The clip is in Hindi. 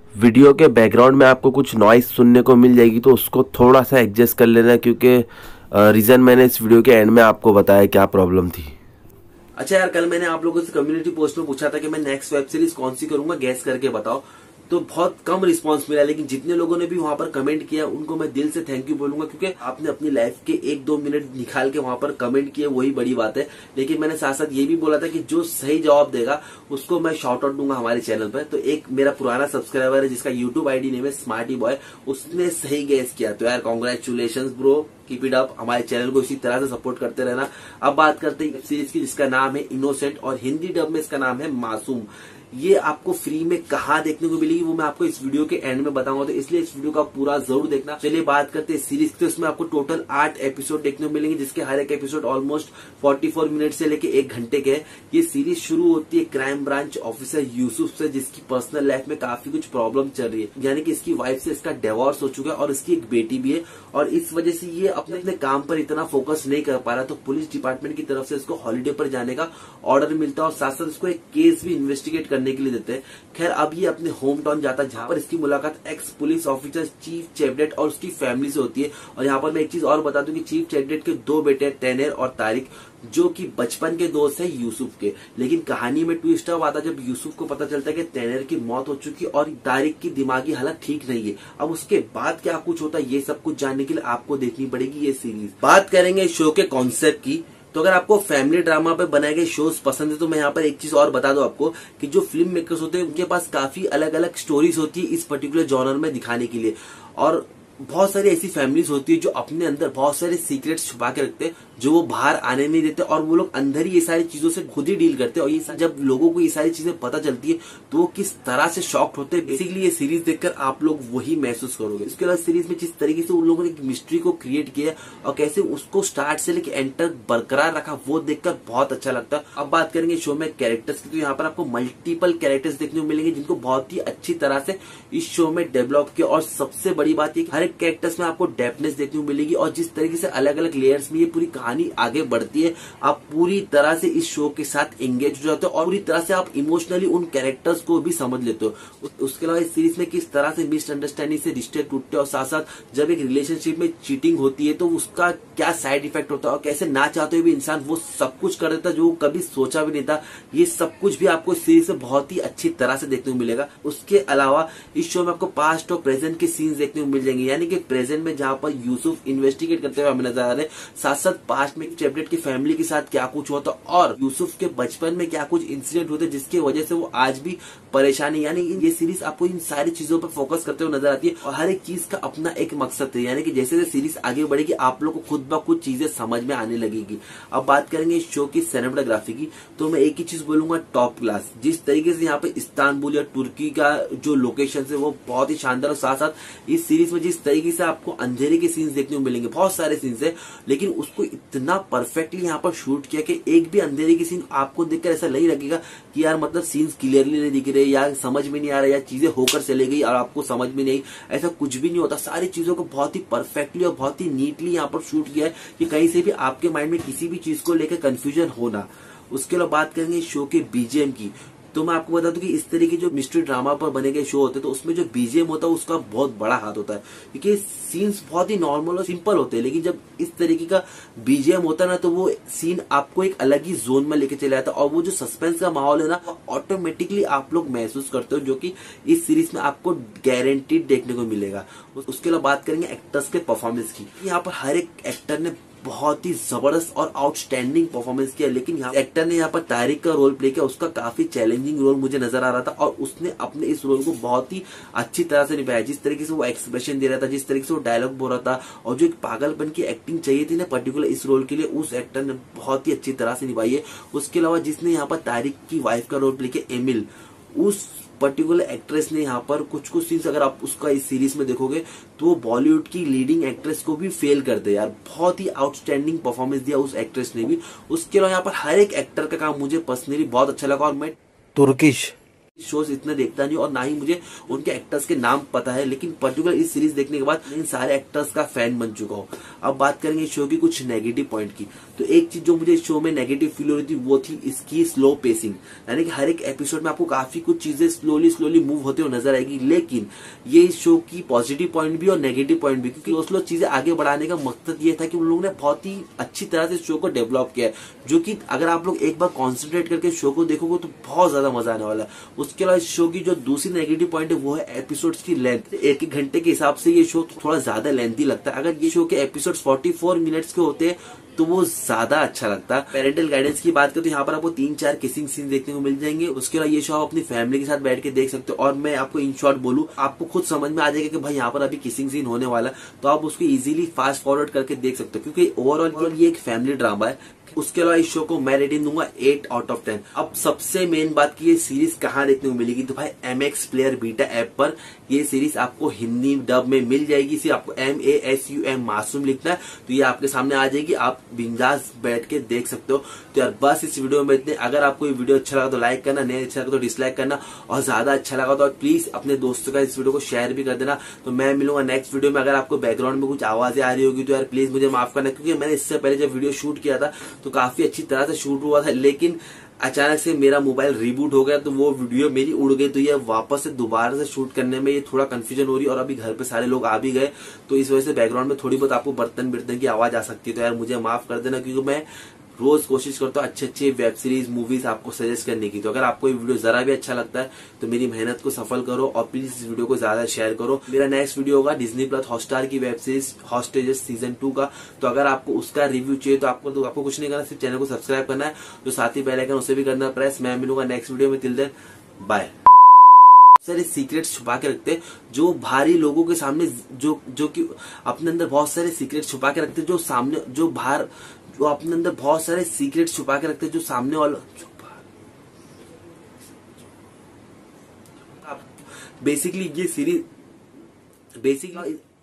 वीडियो के बैकग्राउंड में आपको कुछ नॉइस सुनने को मिल जाएगी, तो उसको थोड़ा सा एडजस्ट कर लेना, क्योंकि रीज़न मैंने इस वीडियो के एंड में आपको बताया क्या प्रॉब्लम थी। अच्छा यार, कल मैंने आप लोगों से कम्युनिटी पोस्ट में पूछा था कि मैं नेक्स्ट वेब सीरीज कौन सी करूंगा, गैस करके बताओ। तो बहुत कम रिस्पांस मिला, लेकिन जितने लोगों ने भी वहां पर कमेंट किया उनको मैं दिल से थैंक यू बोलूंगा, क्योंकि आपने अपनी लाइफ के 1-2 मिनट निकाल के वहां पर कमेंट किए, वही बड़ी बात है। लेकिन मैंने साथ साथ ये भी बोला था कि जो सही जवाब देगा उसको मैं शॉर्ट आउट दूंगा हमारे चैनल पर। तो एक मेरा पुराना सब्सक्राइबर है जिसका यूट्यूब आईडी नेम है स्मार्टी बॉय, उसने सही गैस किया। तो यार congratulation bro, keep it up. हमारे चैनल को इसी तरह से सपोर्ट करते रहना। अब बात करते हैं सीरीज की जिसका नाम है इनोसेंट और हिंदी डब में इसका नाम है मासूम। ये आपको फ्री में कहाँ देखने को मिलेगी वो मैं आपको इस वीडियो के एंड में बताऊंगा, तो इसलिए इस वीडियो का पूरा जरूर देखना। चलिए बात करते हैं सीरीज की। तो इसमें आपको टोटल 8 एपिसोड देखने को मिलेंगे, जिसके हर एक एपिसोड ऑलमोस्ट 44 मिनट से लेके 1 घंटे के है। ये सीरीज शुरू होती है क्राइम ब्रांच ऑफिसर यूसुफ से, जिसकी पर्सनल लाइफ में काफी कुछ प्रॉब्लम चल रही है। यानी कि इसकी वाइफ से इसका डिवोर्स हो चुका है और इसकी एक बेटी भी है, और इस वजह से ये अपने काम पर इतना फोकस नहीं कर पा रहा। तो पुलिस डिपार्टमेंट की तरफ से इसको हॉलीडे पर जाने का ऑर्डर मिलता है और साथ साथ इसको एक केस भी इन्वेस्टिगेट करने के लिए देते हैं। खैर अब ये अपने होम टाउन जाता है, जहां पर इसकी मुलाकात एक्स पुलिस ऑफिसर चीफ चेवडेट और उसकी फैमिली से होती है। और यहाँ पर मैं एक चीज और बता दूं कि चीफ चेवडेट के 2 बेटे तैनेर और तारिक, जो कि बचपन के दोस्त है यूसुफ के। लेकिन कहानी में ट्विस्ट अब आता है जब यूसुफ को पता चलता है कि तैनेर की मौत हो चुकी है और तारिक की दिमागी हालत ठीक नहीं है। अब उसके बाद क्या कुछ होता है, ये सब कुछ जानने के लिए आपको देखनी पड़ेगी ये सीरीज। बात करेंगे इस शो के कॉन्सेप्ट की, तो अगर आपको फैमिली ड्रामा पे बनाए गए शोज पसंद है तो मैं यहाँ पर एक चीज और बता दूं आपको कि जो फिल्म मेकर्स होते हैं उनके पास काफी अलग अलग स्टोरीज होती है इस पर्टिकुलर जॉनर में दिखाने के लिए। और बहुत सारी ऐसी फैमिलीज होती है जो अपने अंदर बहुत सारे सीक्रेट्स छुपा के रखते हैं, जो वो बाहर आने नहीं देते, और वो लोग अंदर ही ये सारी चीजों से खुद ही डील करते हैं। और ये जब लोगों को ये सारी चीजें पता चलती है तो वो किस तरह से शॉक्ड होते हैं, बेसिकली ये सीरीज देखकर आप लोग वही महसूस करोगे। इसके अलावा सीरीज में जिस तरीके से उन लोगों ने एक मिस्ट्री को क्रिएट किया और कैसे उसको स्टार्ट से लेकर एंड तक बरकरार रखा, वो देखकर बहुत अच्छा लगता है। अब बात करेंगे शो में कैरेक्टर्स की, तो यहाँ पर आपको मल्टीपल कैरेक्टर्स देखने को मिलेंगे जिनको बहुत ही अच्छी तरह से इस शो में डेवलप किया। और सबसे बड़ी बात ये हर एक कैरेक्टर्स में आपको डेप्थनेस देखने को मिलेगी, और जिस तरीके से अलग अलग लेयर्स में ये पूरी कहानी आगे बढ़ती है, आप पूरी तरह से इस शो के साथ एंगेज हो जाते हो और पूरी तरह से आप इमोशनली उन कैरेक्टर्स को भी समझ लेते हो। उसके अलावा इस सीरीज में किस तरह से मिसअंडरस्टैंडिंग से रिश्ते टूटते हैं, और साथ साथ जब एक रिलेशनशिप में चीटिंग होती है तो उसका क्या साइड इफेक्ट होता है, और कैसे ना चाहते हुए भी इंसान वो सब कुछ कर देता जो कभी सोचा भी नहीं था। ये सब कुछ भी आपको इस सीरीज से बहुत ही अच्छी तरह से देखने को मिलेगा। उसके अलावा इस शो में आपको पास्ट और प्रेजेंट के सीन्स देखने को मिल जाएंगे, यानी कि प्रेजेंट में जहां पर यूसुफ इन्वेस्टिगेट करते हुए हमें नजर आ रहे हैं, साथ साथ पास्ट में चेवडेट की फैमिली के साथ क्या कुछ होता और यूसुफ के बचपन में क्या कुछ इंसिडेंट होते जिसकी वजह से वो आज भी परेशानी। यानी ये सीरीज आपको इन सारी चीजों पर फोकस करते हुए नजर आती है, और हर एक चीज का अपना एक मकसद है। यानी कि जैसे जैसे सीरीज आगे बढ़ेगी आप लोग को खुद ब खुद चीजें समझ में आने लगेगी। अब बात करेंगे इस शो की सिनेमेटोग्राफी की, तो मैं एक ही चीज बोलूंगा, टॉप क्लास। जिस तरीके से यहाँ पे इस्तांबुल या तुर्की का जो लोकेशन है वो बहुत ही शानदार, और साथ साथ इस सीरीज में जिस तरीके से आपको अंधेरे के सीन्स देखने को मिलेंगे, बहुत सारे सीन्स है, लेकिन उसको इतना परफेक्टली यहाँ पर शूट किया कि एक भी अंधेरे की सीन आपको देखकर ऐसा नहीं लगेगा कि यार मतलब सीन्स क्लियरली नहीं दिख रहे, या समझ में नहीं आ रहा, या चीजें होकर चले गई और आपको समझ में नहीं। ऐसा कुछ भी नहीं होता, सारी चीजों को बहुत ही परफेक्टली और बहुत ही नीटली यहाँ पर शूट किया है कि कहीं से भी आपके माइंड में किसी भी चीज को लेकर कंफ्यूजन होना। उसके अलावा बात करेंगे शो के बीजीएम की, तो मैं आपको बता दूं कि इस तरीके जो मिस्ट्री ड्रामा पर बने गए शो होते हैं तो उसमें जो बीजीएम होता है उसका बहुत बड़ा हाथ होता है, क्योंकि सीन्स बहुत ही नॉर्मल और सिंपल होते हैं, लेकिन जब इस तरीके का बीजीएम होता है ना तो वो सीन आपको एक अलग ही जोन में लेके चले जाता है, और वो जो सस्पेंस का माहौल है ना ऑटोमेटिकली आप लोग महसूस करते हो, जो कि इस सीरीज में आपको गारंटीड देखने को मिलेगा। उसके अलावा बात करेंगे एक्टर्स के परफॉर्मेंस की। यहाँ पर हर एक एक्टर ने बहुत ही जबरदस्त और आउटस्टैंडिंग परफॉर्मेंस किया, लेकिन यहाँ एक्टर ने यहाँ पर तारिक का रोल प्ले किया, उसका काफी चैलेंजिंग रोल मुझे नजर आ रहा था, और उसने अपने इस रोल को बहुत ही अच्छी तरह से निभाया। जिस तरीके से वो एक्सप्रेशन दे रहा था, जिस तरीके से वो डायलॉग बोल रहा था, और जो एक पागलपन की एक्टिंग चाहिए थी ना पर्टिकुलर इस रोल के लिए, उस एक्टर ने बहुत ही अच्छी तरह से निभाई है। उसके अलावा जिसने यहाँ पर तारिक की वाइफ का रोल प्ले किया एमिल, उस पर्टिकुलर एक्ट्रेस ने यहाँ पर कुछ कुछ सीन्स अगर आप उसका इस सीरीज में देखोगे तो वो बॉलीवुड की लीडिंग एक्ट्रेस को भी फेल कर दे यार, बहुत ही आउटस्टैंडिंग परफॉर्मेंस दिया उस एक्ट्रेस ने भी। उसके अलावा यहाँ पर हर एक एक्टर का काम मुझे पर्सनली बहुत अच्छा लगा, और मैं तुर्किश शोज इतने देखता नहीं और ना ही मुझे उनके एक्टर्स के नाम पता है, लेकिन पर्टिकुलर इस सीरीज देखने के बाद इन सारे एक्टर्स का फैन बन चुका हूँ। अब बात करेंगे इस शो की कुछ नेगेटिव पॉइंट की। तो एक चीज जो मुझे इस शो में नेगेटिव फील हो रही थी वो थी इसकी स्लो पेसिंग, यानी कि हर एक एपिसोड में आपको काफी कुछ चीजें स्लोली मूव होते हुए नजर आएगी। लेकिन ये इस शो की पॉजिटिव पॉइंट भी और नेगेटिव पॉइंट भी, क्योंकि स्लो चीजें आगे बढ़ाने का मकसद ये था कि उन लोगों ने बहुत ही अच्छी तरह से शो को डेवलप किया है, जो कि अगर आप लोग एक बार कॉन्सेंट्रेट करके शो को देखोगे तो बहुत ज्यादा मजा आने वाला है। उसके अलावा इस शो की जो दूसरी नेगेटिव पॉइंट है वो है एपिसोड्स की लेंथ। एक घंटे के हिसाब से ये शो थोड़ा ज्यादा लेंथी लगता है। अगर ये शो के एपिसोड्स 44 मिनट्स के होते तो वो ज्यादा अच्छा लगता है। पेरेंटल गाइडेंस की बात करें तो यहाँ पर आपको 3-4 किसिंग सीन देखने को मिल जाएंगे। उसके अलावा ये शो आप अपनी फैमिली के साथ बैठ के देख सकते हो। और मैं आपको इन शॉर्ट बोलूं, आपको खुद समझ में आ जाएगा कि भाई यहाँ पर अभी किसिंग सीन होने वाला है, तो आप उसको इजीली फास्ट फॉरवर्ड करके देख सकते हो, क्योंकि ओवरऑल ये एक फैमिली ड्रामा है। उसके अलावा इस शो को मैं रेटिंग दूंगा 8 आउट ऑफ 10। अब सबसे मेन बात की ये सीरीज कहाँ देखने को मिलेगी, तो भाई MX प्लेयर बीटा ऐप पर ये सीरीज आपको हिंदी डब में मिल जाएगी। सिर्फ आपको MASUM मासूम लिखना है तो ये आपके सामने आ जाएगी, आप बिंदास बैठ के देख सकते हो। तो यार बस इस वीडियो में इतने। अगर आपको ये वीडियो अच्छा लगा तो लाइक करना, नहीं अच्छा लगा तो डिसलाइक करना, और ज्यादा अच्छा लगा तो प्लीज अपने दोस्तों का इस वीडियो को शेयर भी कर देना। तो मैं मिलूंगा नेक्स्ट वीडियो में। अगर आपको बैकग्राउंड में कुछ आवाजें आ रही होगी तो यार प्लीज मुझे माफ करना, क्योंकि मैंने इससे पहले जब वीडियो शूट किया था तो काफी अच्छी तरह से शूट हुआ था, लेकिन अचानक से मेरा मोबाइल रिबूट हो गया तो वो वीडियो मेरी उड़ गई। तो ये वापस से दोबारा से शूट करने में ये थोड़ा कंफ्यूजन हो रही है, और अभी घर पे सारे लोग आ भी गए तो इस वजह से बैकग्राउंड में थोड़ी बहुत आपको बर्तन की आवाज आ सकती है। तो यार मुझे माफ कर देना, क्योंकि मैं रोज कोशिश करता हूँ अच्छे वेब सीरीज मूवीज आपको सजेस्ट करने की। तो अगर आपको ये वीडियो जरा भी अच्छा लगता है तो मेरी मेहनत को सफल करो और प्लीज इस वीडियो को ज्यादा शेयर करो। मेरा नेक्स्ट वीडियो होगा डिज्नी प्लस हॉटस्टार की वेब सीरीज हॉस्टेजेस सीजन 2 का। तो अगर आपको उसका रिव्यू चाहिए तो आपको कुछ नहीं करना, सिर्फ चैनल को सब्सक्राइब करना है, जो साथ ही बेल आइकन उसे भी करना प्रेस। मैं मिलूंगा नेक्स्ट वीडियो में, टिल देन बाय। सारे सीक्रेट्स छुपा के रखते हैं जो भारी लोगों के सामने, जो कि अपने अंदर बहुत सारे सीक्रेट्स छुपा के रखते हैं, जो सामने जो अपने अंदर बहुत सारे सीक्रेट्स छुपा के रखते हैं, जो सामने वाला बेसिकली ये सीरीज